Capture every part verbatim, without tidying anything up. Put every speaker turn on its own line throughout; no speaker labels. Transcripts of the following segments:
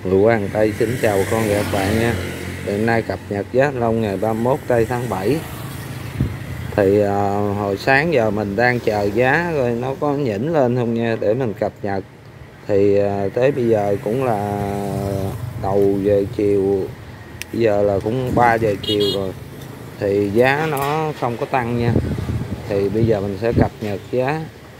Người qua hàng Tây xin chào bà con và các bạn nha. Hiện nay cập nhật giá thanh long ngày ba mươi mốt tây tháng bảy. Thì à, hồi sáng giờ mình đang chờ giá rồi nó có nhỉnh lên không nha để mình cập nhật. Thì à, tới bây giờ cũng là đầu giờ chiều, bây giờ là cũng ba giờ chiều rồi. Thì giá nó không có tăng nha. Thì bây giờ mình sẽ cập nhật giá.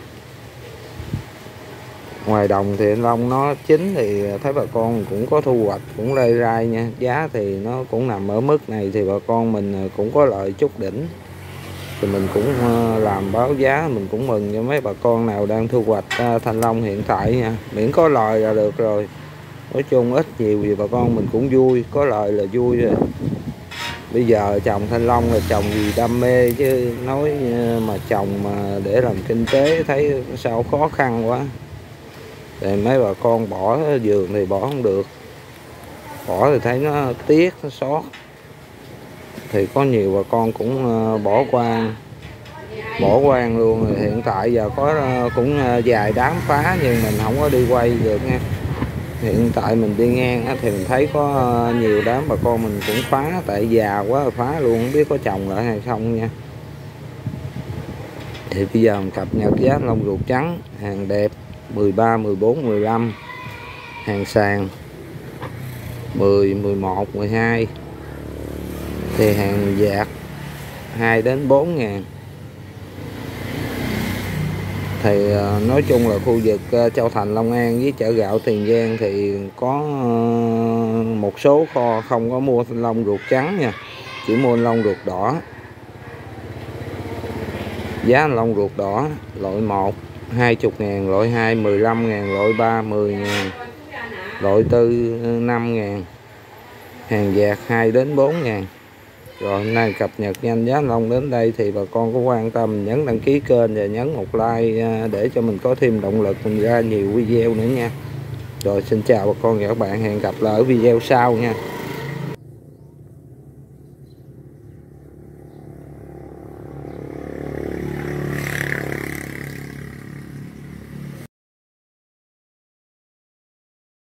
Ngoài đồng thì thanh long nó chín thì thấy bà con cũng có thu hoạch, cũng lây rai nha. Giá thì nó cũng nằm ở mức này thì bà con mình cũng có lợi chút đỉnh. Thì mình cũng làm báo giá, mình cũng mừng cho mấy bà con nào đang thu hoạch thanh long hiện tại nha. Miễn có lời là được rồi. Nói chung ít nhiều gì bà con mình cũng vui, có lời là vui rồi. Bây giờ trồng thanh long là trồng vì đam mê chứ nói mà trồng mà để làm kinh tế thấy sao khó khăn quá. Thì mấy bà con bỏ vườn thì bỏ không được, bỏ thì thấy nó tiếc, nó xót. Thì có nhiều bà con cũng bỏ qua bỏ qua luôn. Rồi hiện tại giờ có cũng vài đám phá nhưng mình không có đi quay được nha. Hiện tại mình đi ngang thì mình thấy có nhiều đám bà con mình cũng phá, tại già quá phá luôn, không biết có trồng lại hay không nha. Thì bây giờ mình cập nhật giá long ruột trắng hàng đẹp mười ba, mười bốn, mười lăm, hàng sàn mười, mười một, mười hai. Thì hàng dạt hai đến bốn ngàn. Thì nói chung là khu vực Châu Thành, Long An với chợ gạo Tiền Giang thì có một số kho không có mua thanh long ruột trắng nha, chỉ mua thanh long ruột đỏ. Giá thanh long ruột đỏ loại một hai mươi ngàn, loại hai mười lăm ngàn, loại ba mười ngàn, loại tư năm ngàn, hàng dạt hai đến bốn ngàn. Rồi hôm nay cập nhật nhanh giá thanh long đến đây thì bà con có quan tâm nhấn đăng ký kênh và nhấn một like để cho mình có thêm động lực mình ra nhiều video nữa nha. Rồi xin chào bà con và các bạn, hẹn gặp lại ở video sau nha.